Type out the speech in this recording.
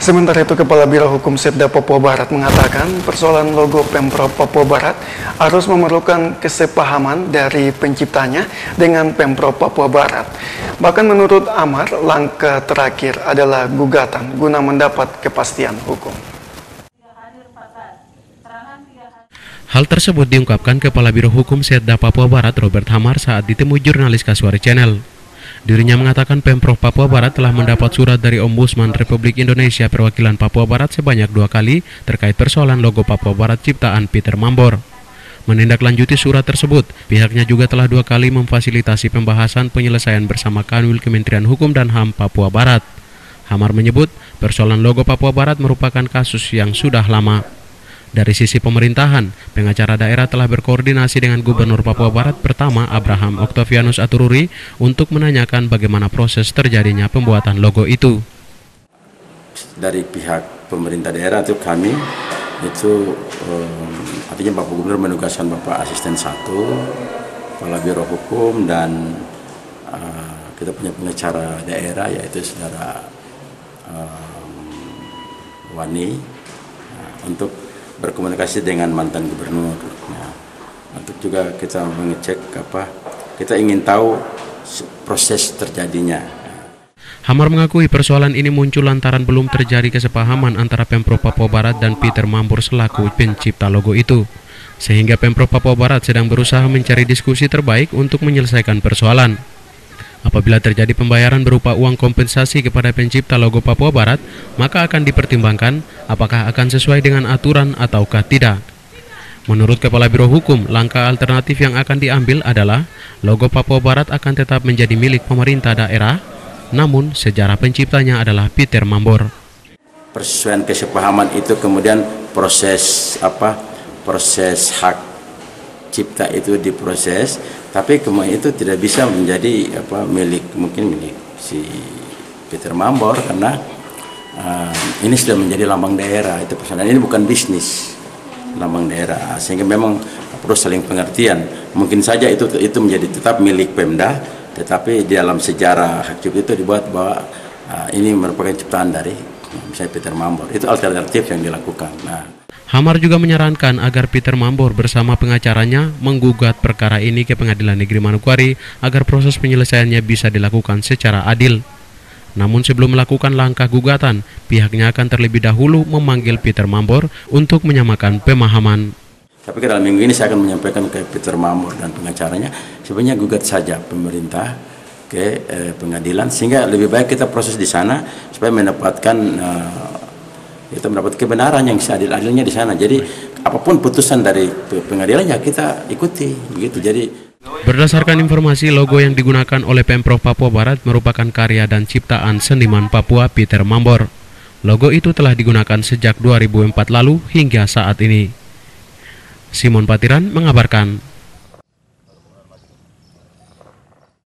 Sementara itu, Kepala Biro Hukum Setda Papua Barat mengatakan persoalan logo Pemprov Papua Barat harus memerlukan kesepahaman dari penciptanya dengan Pemprov Papua Barat. Bahkan menurut Amar, langkah terakhir adalah gugatan guna mendapat kepastian hukum. Hal tersebut diungkapkan Kepala Biro Hukum Setda Papua Barat Robert Hamar saat ditemui jurnalis Kasuari Channel. Dirinya mengatakan Pemprov Papua Barat telah mendapat surat dari Ombudsman Republik Indonesia perwakilan Papua Barat sebanyak 2 kali terkait persoalan logo Papua Barat ciptaan Peter Mambor. Menindaklanjuti surat tersebut, pihaknya juga telah 2 kali memfasilitasi pembahasan penyelesaian bersama Kanwil Kementerian Hukum dan HAM Papua Barat. Hamar menyebut persoalan logo Papua Barat merupakan kasus yang sudah lama. Dari sisi pemerintahan, pengacara daerah telah berkoordinasi dengan Gubernur Papua Barat pertama Abraham Octavianus Atururi untuk menanyakan bagaimana proses terjadinya pembuatan logo itu. Dari pihak pemerintah daerah itu kami itu artinya Bapak Gubernur menugaskan Bapak Asisten 1, Kepala Biro Hukum dan kita punya pengacara daerah yaitu Saudara Wani untuk berkomunikasi dengan mantan gubernur. Nah, untuk juga kita mengecek kita ingin tahu proses terjadinya. Hamar mengakui persoalan ini muncul lantaran belum terjadi kesepahaman antara Pemprov Papua Barat dan Peter Mambor selaku pencipta logo itu. Sehingga Pemprov Papua Barat sedang berusaha mencari diskusi terbaik untuk menyelesaikan persoalan. Apabila terjadi pembayaran berupa uang kompensasi kepada pencipta logo Papua Barat, maka akan dipertimbangkan apakah akan sesuai dengan aturan ataukah tidak. Menurut Kepala Biro Hukum, langkah alternatif yang akan diambil adalah logo Papua Barat akan tetap menjadi milik pemerintah daerah, namun sejarah penciptanya adalah Peter Mambor. Persesuaian kesepahaman itu kemudian proses hak cipta itu diproses, tapi kemudian itu tidak bisa menjadi milik si Peter Mambor karena ini sudah menjadi lambang daerah. Itu persoalan ini bukan bisnis lambang daerah, sehingga memang perlu saling pengertian. Mungkin saja itu menjadi tetap milik Pemda, tetapi di dalam sejarah hak cipta itu dibuat bahwa ini merupakan ciptaan dari misalnya Peter Mambor. Itu alternatif yang dilakukan. Hamar juga menyarankan agar Peter Mambor bersama pengacaranya menggugat perkara ini ke Pengadilan Negeri Manokwari agar proses penyelesaiannya bisa dilakukan secara adil. Namun sebelum melakukan langkah gugatan, pihaknya akan terlebih dahulu memanggil Peter Mambor untuk menyamakan pemahaman. Tapi dalam minggu ini saya akan menyampaikan ke Peter Mambor dan pengacaranya, sebenarnya gugat saja pemerintah ke pengadilan sehingga lebih baik kita proses di sana supaya kita mendapat kebenaran yang seadil-adilnya di sana. Jadi apapun putusan dari pengadilannya kita ikuti begitu. Jadi berdasarkan informasi, logo yang digunakan oleh Pemprov Papua Barat merupakan karya dan ciptaan seniman Papua Peter Mambor. Logo itu telah digunakan sejak 2004 lalu hingga saat ini. Simon Patiran mengabarkan.